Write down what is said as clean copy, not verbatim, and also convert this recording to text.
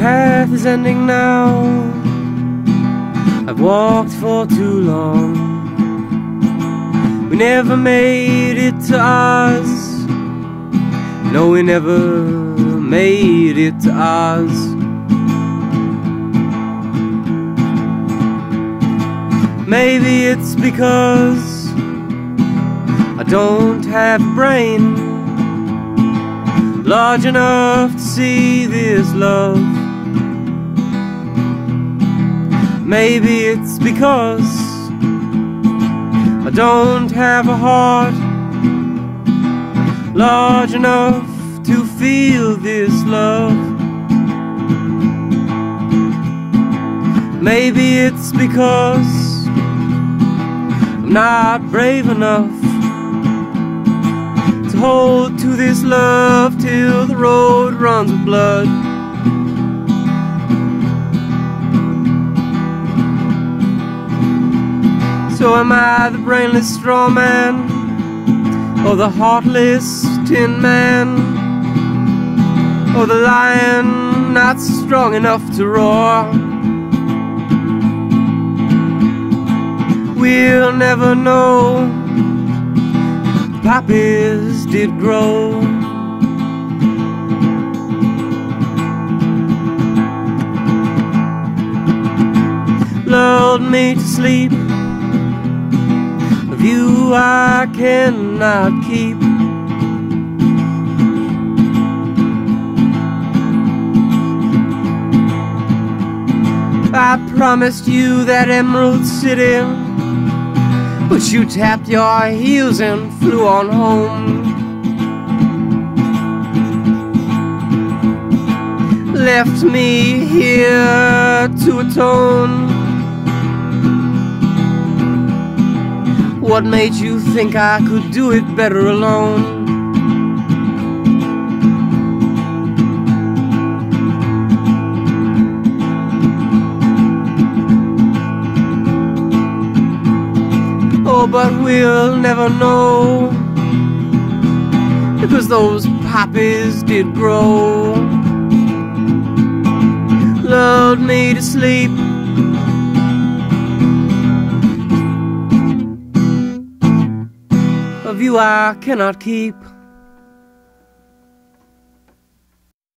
path is ending now. I've walked for too long. We never made it to Oz. No, we never made it to Oz. Maybe it's because I don't have a brain large enough to see this love. Maybe it's because I don't have a heart large enough to feel this love. Maybe it's because I'm not brave enough to hold to this love till the road runs with blood. So am I the brainless straw man, or the heartless tin man, or the lion not strong enough to roar? We'll never know. Poppies did grow. Lulled me to sleep. A view I cannot keep. I promised you that Emerald City, but you tapped your heels and flew on home. Left me here to atone. What made you think I could do it better alone? Oh, but we'll never know, because those poppies did grow. Lulled me to sleep. A view I cannot keep.